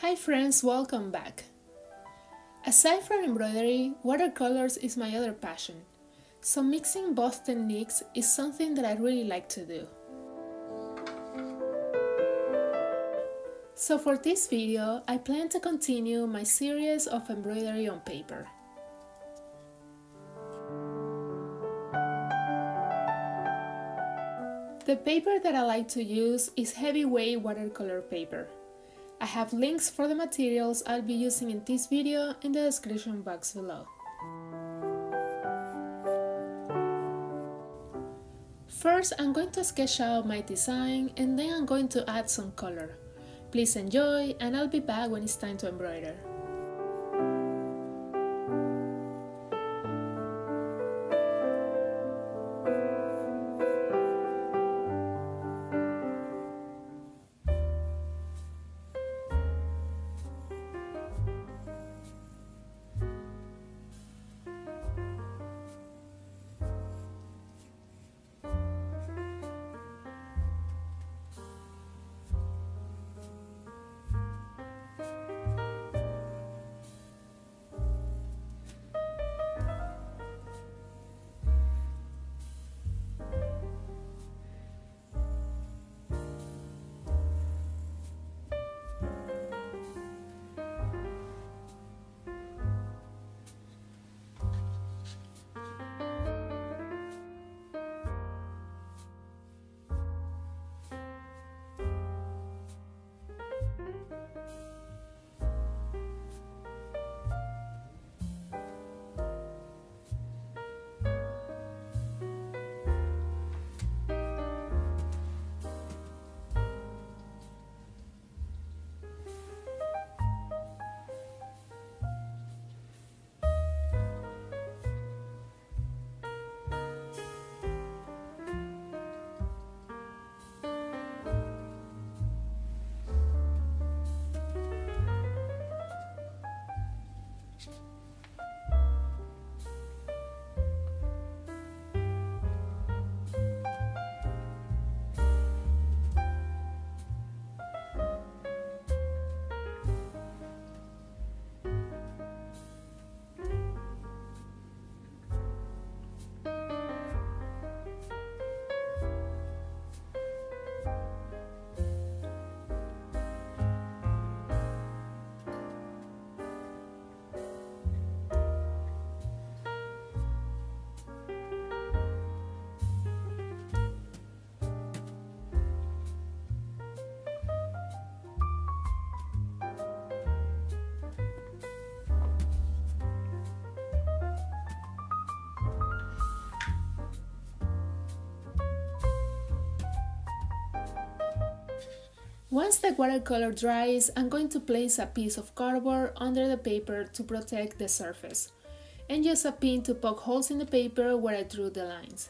Hi friends, welcome back. Aside from embroidery, watercolors is my other passion, so mixing both techniques is something that I really like to do. So for this video, I plan to continue my series of embroidery on paper. The paper that I like to use is heavyweight watercolor paper. I have links for the materials I'll be using in this video in the description box below. First, I'm going to sketch out my design and then I'm going to add some color. Please enjoy and I'll be back when it's time to embroider. Once the watercolor dries, I'm going to place a piece of cardboard under the paper to protect the surface, and use a pin to poke holes in the paper where I drew the lines.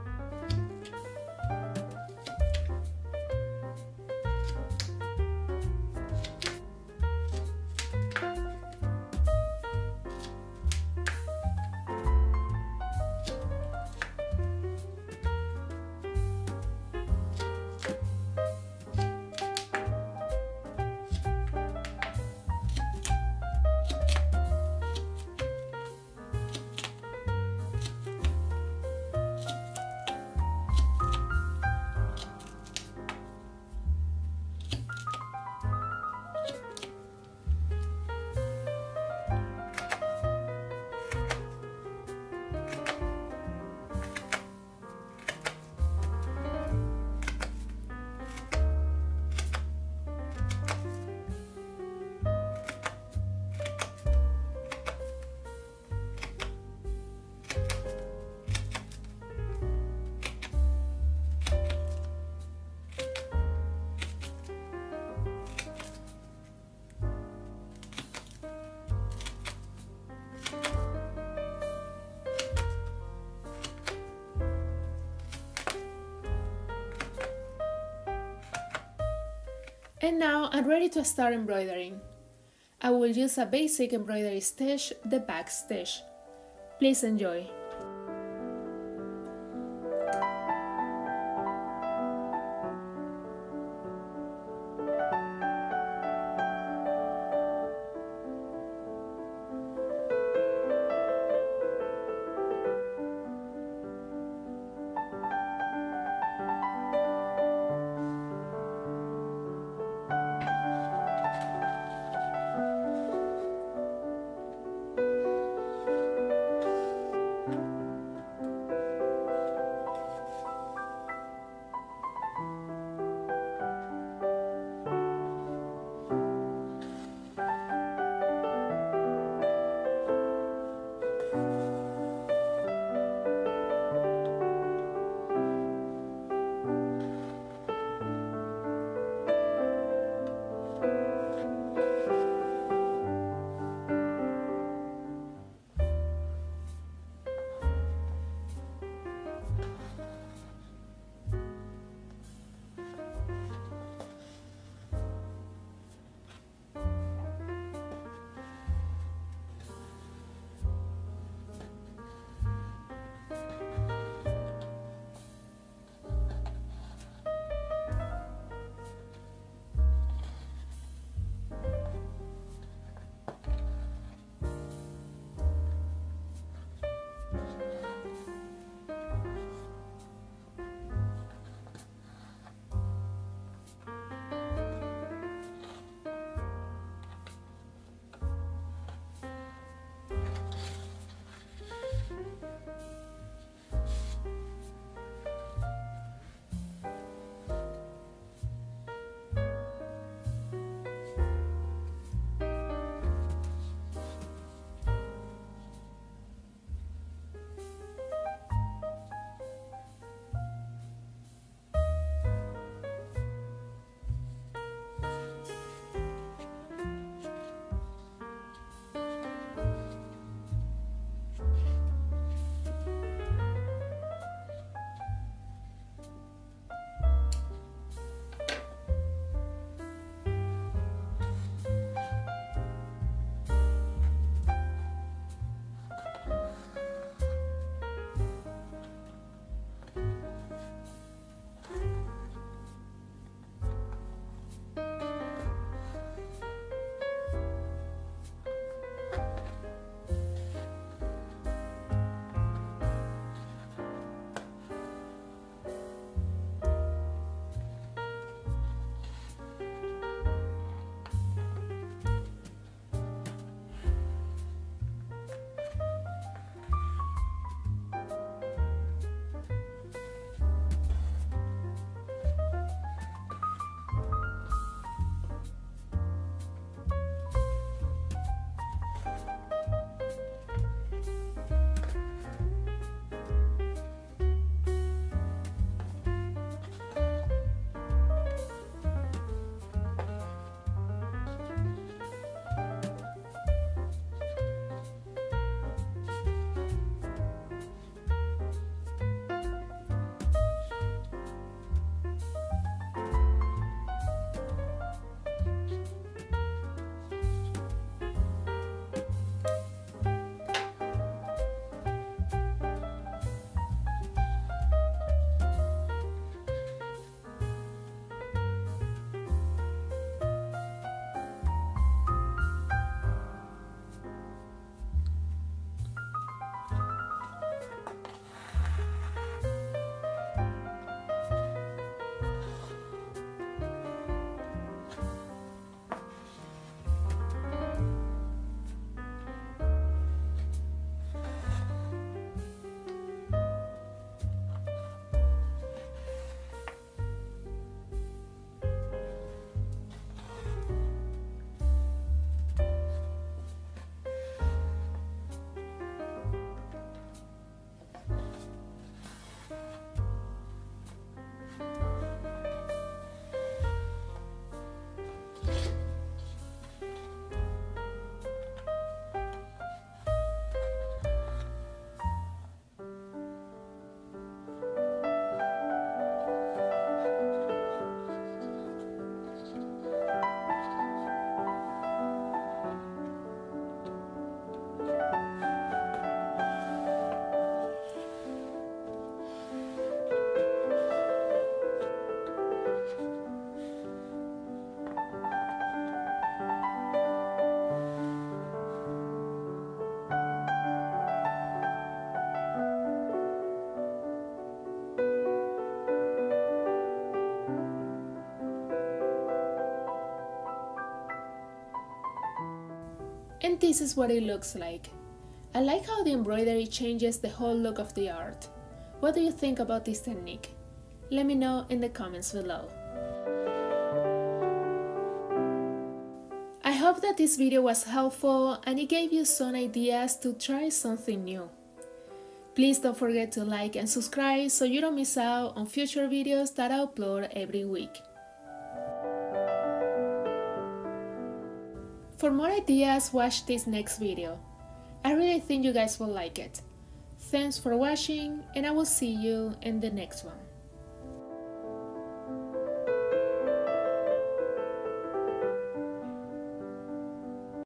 And now I'm ready to start embroidering. I will use a basic embroidery stitch, the back stitch. Please enjoy. And this is what it looks like. I like how the embroidery changes the whole look of the art. What do you think about this technique? Let me know in the comments below. I hope that this video was helpful and it gave you some ideas to try something new. Please don't forget to like and subscribe so you don't miss out on future videos that I upload every week. For more ideas, watch this next video. I really think you guys will like it. Thanks for watching and I will see you in the next one.